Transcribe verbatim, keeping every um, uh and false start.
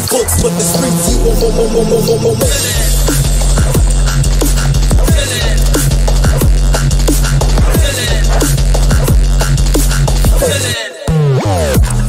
books, but the streets you won't, won't, won't, won't, won't, won't, won't. Feel it. Feel it. Feel it.